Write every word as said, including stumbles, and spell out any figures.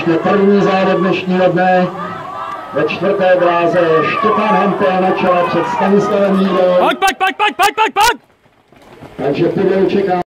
ještě první závod dnešního dne. Ve čtvrté dráze Štěpán Hampel na čele před Stanislavem Jídou. Pojď, pojď, pojď, pojď, pojď, pojď, pojď! Takže podle čeká